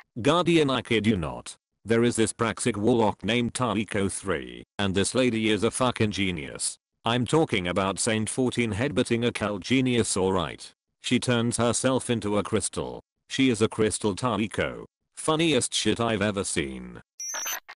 Guardian, I kid you not. There is this praxic warlock named Taiko 3, and this lady is a fucking genius. I'm talking about Saint 14 headbutting a Cal genius, alright. She turns herself into a crystal. She is a crystal Taiko. Funniest shit I've ever seen.